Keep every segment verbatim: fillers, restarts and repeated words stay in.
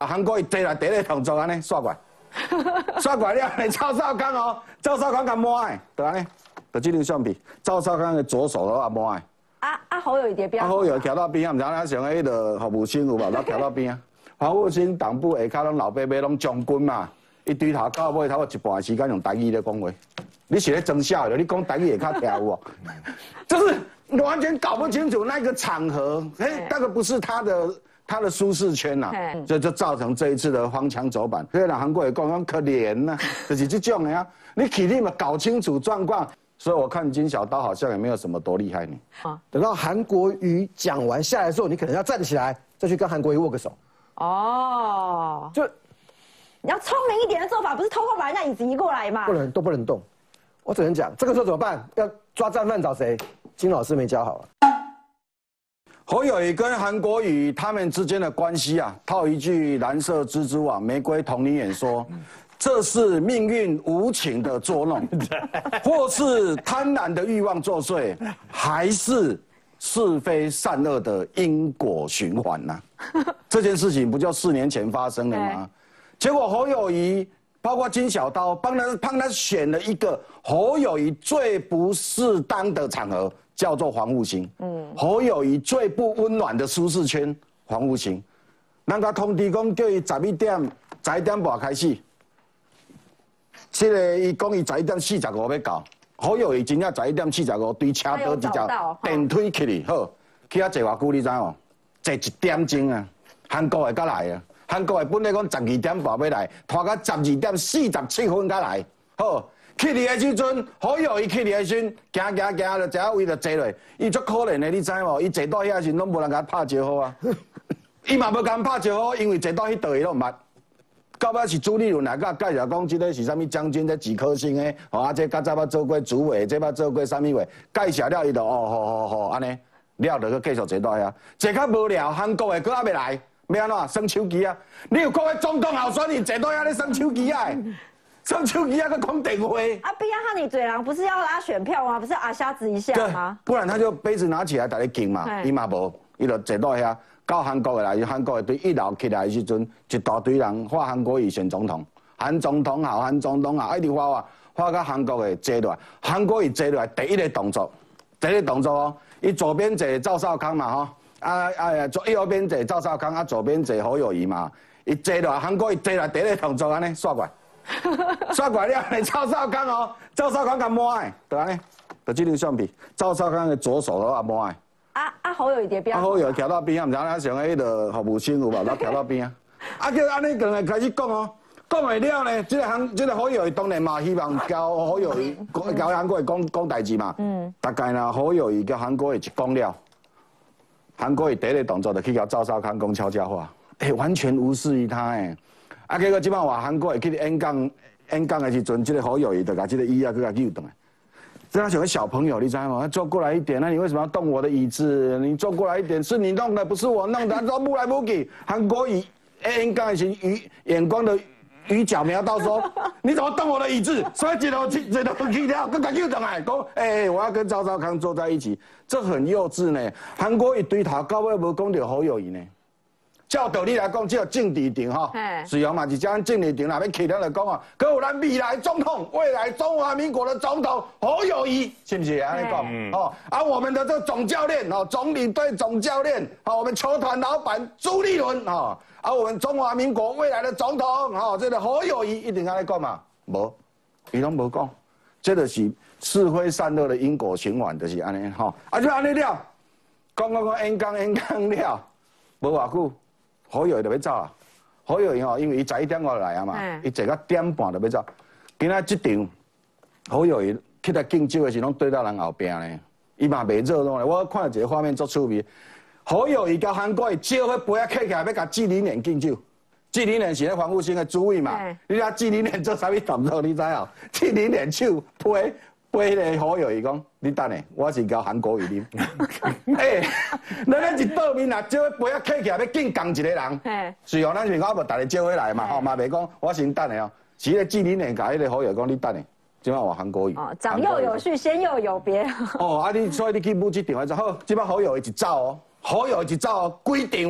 韩国伊坐来第一个动作安尼刷过来，刷过来了，你赵少康哦，赵少康甲摸爱，就安尼，就这张相片，赵少康的左手都啊摸爱。啊啊，侯友宜伫边啊，侯友宜徛到边啊，毋知影上迄个服务生有无？咱徛到边啊。服务生党部下骹拢老伯伯拢将军嘛，伊对头到尾头一半时间用台语咧讲话。你是咧装笑的，你讲台语下骹听有无？就是完全搞不清楚那个场合，哎，那个不是他的。 他的舒适圈呐、啊，所以就造成这一次的荒腔走板。所以人韩国也讲讲可怜呐、啊，就是这种的啊。你起立嘛，搞清楚状况。所以我看金小刀好像也没有什么多厉害呢。 啊，等到韩国瑜讲完下来之后，你可能要站起来，再去跟韩国瑜握个手。 哦， 就你要聪明一点的做法，不是偷偷把人家椅子移过来嘛？ 不能都不能动。我只能讲，这个时候怎么办？要抓战犯找谁？金老师没教好了。 侯友宜跟韩国瑜他们之间的关系啊，套一句蓝色蜘蛛网玫瑰同龄眼说，这是命运无情的捉弄，或是贪婪的欲望作祟，还是是非善恶的因果循环呐、啊？这件事情不就四年前发生的吗？结果侯友宜包括金小刀帮他帮他选了一个侯友宜最不适当的场合。 叫做黄复兴，嗯，侯友宜最不温暖的舒适圈，黄复兴，人家通知讲叫伊十一点、十一点半开始，这个伊讲伊十一点四十五要到，侯友宜真正十一点四十五对车道直接电梯去哩，好，去遐坐偌久你知无？坐一点钟啊，韩国的才来啊，韩国的本来讲十二点半要来，拖到十二点四十七分才来，好。 去哩的时阵，侯友宜去哩的时阵，行行行就一下位就坐落，伊足可怜的，你知无？伊坐到遐时阵拢无人甲拍招呼啊，伊嘛无甲拍招呼，因为坐到迄倒伊拢毋捌。到尾是朱立伦来甲介绍讲，即个是啥物将军，这几颗星的，哦啊，这较早捌做过主委，这捌做过啥物位，介绍了伊就哦好好好安尼，了就去继续坐到遐，坐较无聊，韩国的佫还未来，要安怎？耍手机啊？你有看个总统候选人坐到遐咧耍手机啊？ 上手机啊，个讲电话。啊， 比亚哈尼嘴狼不是要拉选票吗？不是啊，瞎子一下吗？ 不然他就杯子拿起来，大家敬嘛。伊嘛无，伊就坐到遐。到韩国的来，韩国的对一楼起来的时阵，一大堆人画韩国瑜选总统，韩总统好，韩总统好，一直画画，画到韩国的坐落来。韩国瑜坐落来第一个动作，第一个动作哦，伊左边坐赵少康嘛吼，啊啊左右边坐赵少康，啊左边坐侯友宜嘛。伊坐落来，韩国瑜坐落来第一个动作安尼刷过来。 刷过来了，你赵少康哦，赵少康甲摸爱，对安尼，就这张相片，赵少康的左手都啊摸爱。啊啊，侯友宜伫边。啊，侯友宜徛到边啊，毋知影上迄个服务生有无？咱徛到边啊。啊，叫安尼个人开始讲哦，讲完了呢，这个韩，这个侯友宜当然嘛希望交侯友宜，交韩国瑜讲讲代志嘛。嗯。大概呢，侯友宜交韩国瑜一讲了，韩国瑜第一个动作就去交赵少康讲悄悄话，哎，完全无视于他哎。 啊，结果即摆话韩国会去演讲演讲的时阵，这个侯友宜就把这个椅啊，去甲扭动来。这样像个小朋友，你知道吗？坐过来一点，那你为什么要动我的椅子？你坐过来一点，是你弄的，不是我弄的。说不来不去，韩国瑜演讲的时鱼眼光的鱼角瞄到说，你怎么动我的椅子？所以这头去这头去了，跟他扭动来，讲哎，我要跟赵少康坐在一起，这很幼稚呢。韩国瑜对头到尾无讲到侯友宜呢。 照道理来讲，只有政治场吼，是哦嘛，是将政治场那要起来来讲啊，可有咱未来总统、未来中华民国的总统侯友宜，是不是安尼讲？哦，啊，我们的这总教练哦，总领队总教练，好，我们球团老板朱立伦哦，啊，我们中华民国未来的总统哦，这个侯友宜一定安尼讲嘛？无，伊拢无讲，这就是是非善恶的因果循环，就是安尼吼，啊，就安尼了，讲讲讲演讲演讲了，无偌久。 侯友宜就要走啊！侯友宜吼，因为伊十一点外来啊嘛，伊坐到点半就要走。今仔这场侯友宜去来敬酒的时，拢对到人后边呢，伊嘛袂热闹咧。我看到一个画面足趣味，侯友宜甲韩国瑜招迄杯啊客起来要甲纪凌莲敬酒。纪凌莲是咧黄复兴的主委嘛，你睇纪凌莲做啥物动作？你知哦？纪凌莲手杯。 背迄个侯友宜讲，你等下，我是交韩国瑜啉。哎，咱咧一倒面啊，招杯啊客起来要敬讲一个人。是哦，咱是讲无逐个招回来嘛，吼嘛袂讲我先等下哦。是咧纪凌莲甲迄个侯友宜讲，你等下，即摆话韩国瑜。哦， 长幼有序，先幼有别。 哦，啊你所以你去舞这场的时候，好，即摆侯友宜一走哦，侯友宜一走哦，规场啊，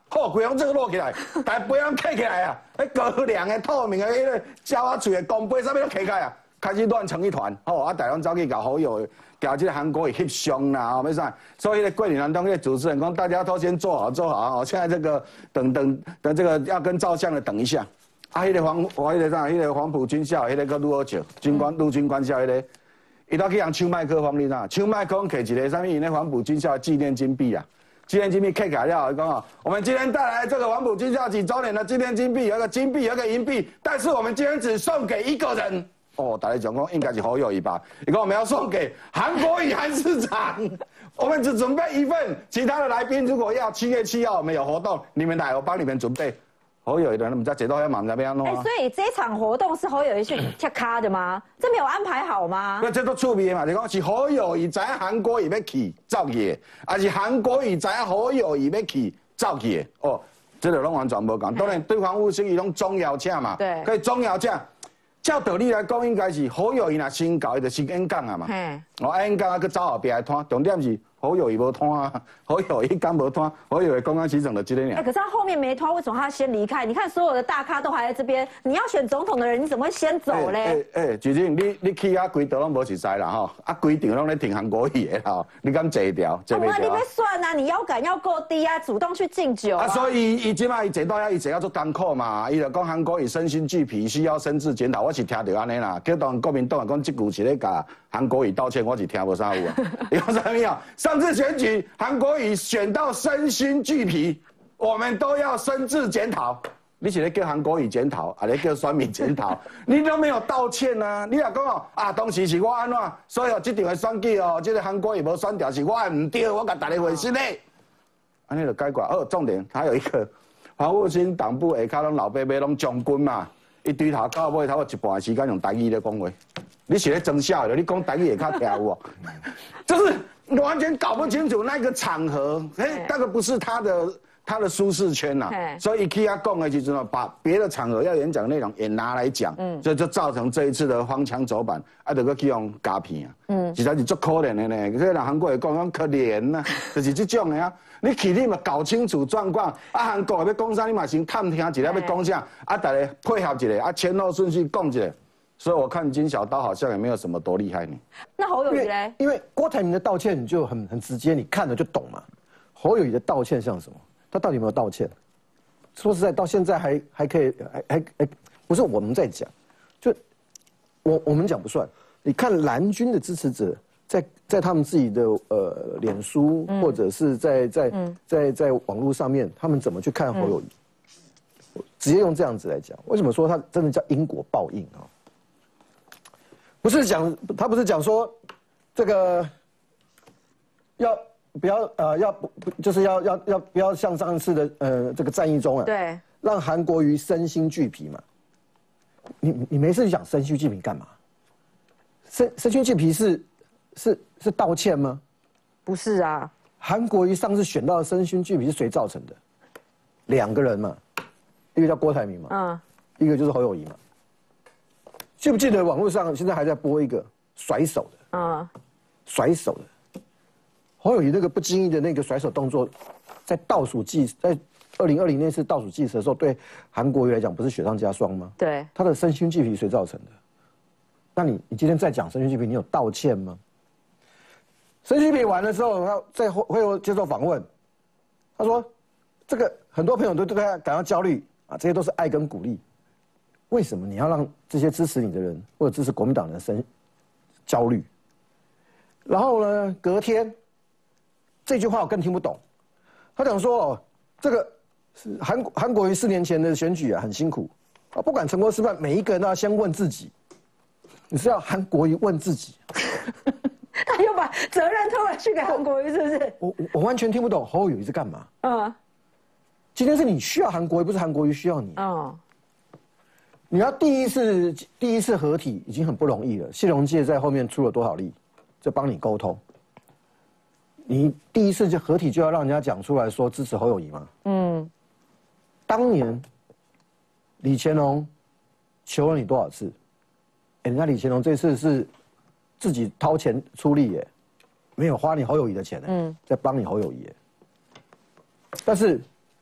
好，规样这个落起来，但杯样起起来啊，迄高粱的、透明的、迄个鸟仔喙的公杯，啥物都起开啊，开始乱成一团。好，啊，大家走去搞好友，搞这个韩国瑜翕相啦，哦，没啥。所以呢，桂林南东的主持人讲，大家都先坐好坐好，哦，现在这个等等等这个要跟照相的等一下。啊，迄个黄，我迄个啥，迄个黄埔军校，迄个个拄好笑，军官陆军官校迄个，伊都去人抢麦克风，你知道？抢麦克风摕一个啥物？因咧黄埔军校纪念金币啊。纪念金币 K 改掉，讲哦，我们今天带来这个黄埔军校几周年的纪念金币，有一个金币，有一个银币，但是我们今天只送给一个人。哦，大家讲讲应该是侯友宜吧？你讲我们要送给韩国瑜韩市长，我们只准备一份，其他的来宾如果要七月七号我们有活动，你们来，我帮你们准备。侯友宜的人，我们在解到要忙在边弄啊？ 哎，所以这场活动是侯友宜去跳卡的吗？这没有安排好吗？ 那这都趣味嘛，就讲是侯友宜知影韩国瑜要去走去的，还是韩国瑜知影侯友宜要去走去的？哦，这个拢完全无共。当然，对方务生伊拢总邀请嘛， 对， 可以总邀请。照道理来讲，应该是侯友宜若先到，伊就先演讲啊嘛。哦，演讲啊，佮走后壁来摊，重点是侯友宜无摊啊，侯友宜刚无摊，侯友宜刚刚起整的这个样。 哎，可是他后面没摊，为什么他要先离开？你看所有的大咖都还在这边，你要选总统的人，你怎么会先走嘞？ 哎哎，主任，你你去啊，规道拢无熟悉啦吼，啊规场拢咧挺韩国瑜的吼，你敢坐掉？坐袂掉？ 啊，你别算啊，你腰杆要够低啊，主动去敬酒啊。 啊，所以伊即摆伊坐到遐，伊坐要做艰苦嘛，伊就讲韩国瑜身心俱疲，需要深自检讨。我是听到安尼啦，叫当国民党讲即句是咧甲韩国瑜道歉，我是听无啥有啊。你讲啥物啊？上次选举韩国瑜选到身心俱疲，我们都要深自检讨。你是咧叫韩国瑜检讨，啊咧叫选民检讨，你都没有道歉啊！你若讲哦，啊当时是我安怎，所以哦，这场的选举哦，这个韩国瑜无选掉是我唔对，我甲大家回信嘞。安尼就解决。哦，重点还有一个，黄复兴党部下骹拢老伯伯拢将军嘛，伊对头到尾头有一半的时间用台语咧讲话。你是咧装笑的，你讲台语下骹听有无？就是完全搞不清楚那个场合，哎，那个不是他的他的舒适圈呐、啊，所以去他讲的时候，把别的场合要演讲内容也拿来讲，嗯，所以就造成这一次的荒腔走板，啊，得个去用诈骗啊，嗯，实在是足可怜的呢。这人韩国人讲讲可怜呐、啊，就是这种的啊。你去你嘛搞清楚状况，啊，韩国要讲啥你嘛先探听一下要讲啥，啊，大家配合一下，啊，前后顺序讲一下。所以我看金小刀好像也没有什么多厉害呢。 那侯友宜嘞？ 因为郭台铭的道歉就很很直接，你看了就懂嘛。侯友宜的道歉像什么？他到底有没有道歉？说实在，到现在还还可以，还还还不是我们在讲，就我我们讲不算。你看蓝军的支持者在在他们自己的呃脸书、嗯、或者是在在、嗯、在在网络上面，他们怎么去看侯友宜？嗯、直接用这样子来讲，为什么说他真的叫因果报应啊？不是讲他不是讲说这个要不要呃要不就是要要要不要像上次的呃这个战役中啊， 对，让韩国瑜身心俱疲嘛。你你没事讲身心俱疲干嘛？身身心俱疲是是是道歉吗？ 不是啊。 韩国瑜上次选到的身心俱疲是谁造成的？两个人嘛，一个叫郭台铭嘛，嗯，一个就是侯友宜嘛。记不记得网络上现在还在播一个甩手的，嗯，甩手的，侯友宜那个不经意的那个甩手动作，在倒数计，在二零二零那次倒数计时的时候，对韩国瑜来讲不是雪上加霜吗？ 对， 他的身心俱疲谁造成的？那你你今天再讲身心俱疲，你有道歉吗？身心俱疲完了之后，他在会后接受访问，他说，这个很多朋友都对他感到焦虑啊，这些都是爱跟鼓励。为什么你要让这些支持你的人或者支持国民党的人生焦虑？然后呢，隔天这句话我更听不懂。他讲说哦，这个是韩韩国瑜四年前的选举啊，很辛苦啊，不管成功失败，每一个人都要先问自己。你是要韩国瑜问自己？ 他又把责任推回去给韩国瑜，是不是？ 我我我完全听不懂侯友宜是干嘛？嗯，今天是你需要韩国瑜，不是韩国瑜需要你。嗯。你要第一次第一次合体已经很不容易了，谢龙介在后面出了多少力，在帮你沟通。你第一次就合体就要让人家讲出来说支持侯友宜吗？嗯。当年李乾隆求了你多少次？哎，人家李乾隆这次是自己掏钱出力耶，没有花你侯友宜的钱哎，嗯，在帮你侯友宜耶。但是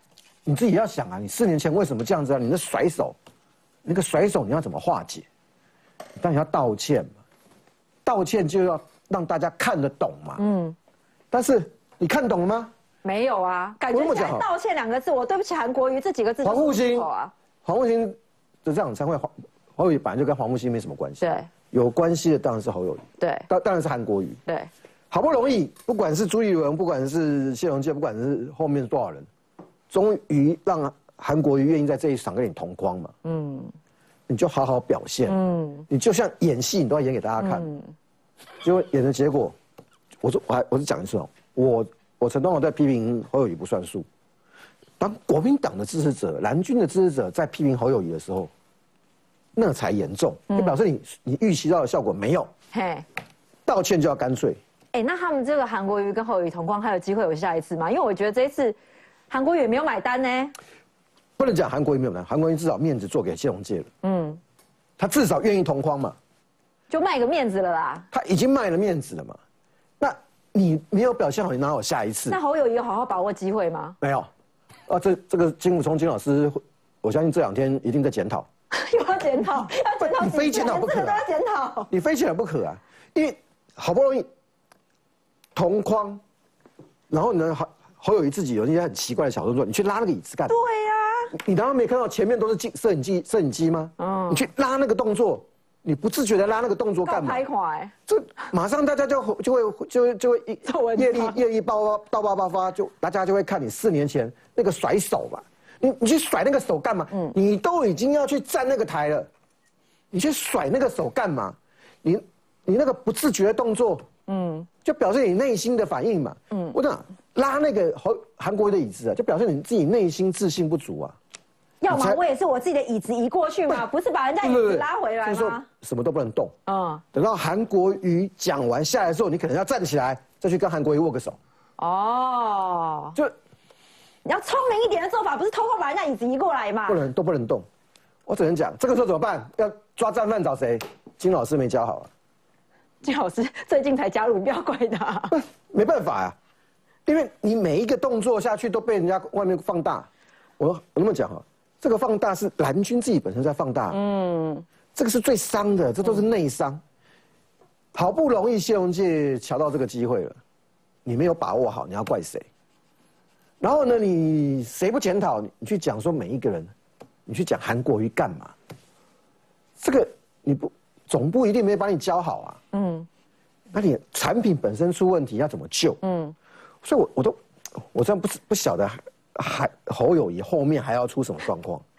你自己要想啊，你四年前为什么这样子啊？你那甩手，那个甩手你要怎么化解？当然要道歉嘛，道歉就要让大家看得懂嘛。嗯，但是你看懂了吗？ 没有啊，感觉起来道歉两个字，我对不起韩国瑜这几个字就黄复兴啊。 黄复兴的这场参会，黄侯友宜本来就跟黄复兴没什么关系。 对， 有关系的当然是侯友宜。 对， 当当然是韩国瑜。 对， 好不容易，不管是朱立伦，不管是谢龙介，不管是后面多少人，终于让韩国瑜愿意在这一场跟你同框嘛。嗯，你就好好表现。嗯，你就像演戏，你都要演给大家看。嗯，结果演的结果，我说我还我是讲一次哦，我我陈东豪在批评侯友宜不算数。当国民党的支持者、蓝军的支持者在批评侯友宜的时候，那才严重，就表示你你预期到的效果没有。嘿，道歉就要干脆。 哎，那他们这个韩国瑜跟侯友宜同框，还有机会有下一次吗？因为我觉得这一次韩国瑜也没有买单呢。 不能讲韩国瑜没有买单，韩国瑜至少面子做给谢龙介了。嗯，他至少愿意同框嘛， 就卖个面子了啦。 他已经卖了面子了嘛，那你没有表现好，你哪有下一次？ 那侯友宜有好好把握机会吗？ 没有。啊，这这个金武聪金老师，我相信这两天一定在检讨。 又要检讨，要检讨， 你非检讨不可、啊， 都要检讨， 你非检讨不可啊！因为好不容易同框，然后呢，侯侯友宜自己有那些很奇怪的小动作，你去拉那个椅子干嘛？ 对呀、 啊，你难道没看到前面都是镜摄影机摄影机吗？嗯，你去拉那个动作，你不自觉的拉那个动作干嘛？ 拍垮哎， 这马上大家就就会就会就会业力业力爆爆爆爆发，就大家就会看你四年前那个甩手吧。你你去甩那个手干嘛？嗯，你都已经要去站那个台了，你去甩那个手干嘛？你你那个不自觉的动作，嗯，就表示你内心的反应嘛。嗯，我讲拉那个韩韩国瑜的椅子啊，就表示你自己内心自信不足啊。 要么我也是我自己的椅子移过去嘛，不是把人家椅子拉回来吗？ 就是说什么都不能动。嗯，等到韩国瑜讲完下来的时候，你可能要站起来，再去跟韩国瑜握个手。哦，就。 你要聪明一点的做法，不是偷偷把人家椅子移过来嘛？ 不能都不能动，我只能讲这个时候怎么办？要抓战犯找谁？金老师没教好啊。 金老师最近才加入，你不要怪他。 没办法呀、啊，因为你每一个动作下去都被人家外面放大。我我那么讲哈，这个放大是蓝军自己本身在放大。嗯，这个是最伤的，这都是内伤。好不容易谢龙介瞧到这个机会了，你没有把握好，你要怪谁？然后呢，你谁不检讨？你去讲说每一个人，你去讲韩国瑜干嘛？这个你不总部一定没把你教好啊。嗯，那你产品本身出问题要怎么救？嗯，所以我我都我真不不晓得还侯友宜后面还要出什么状况。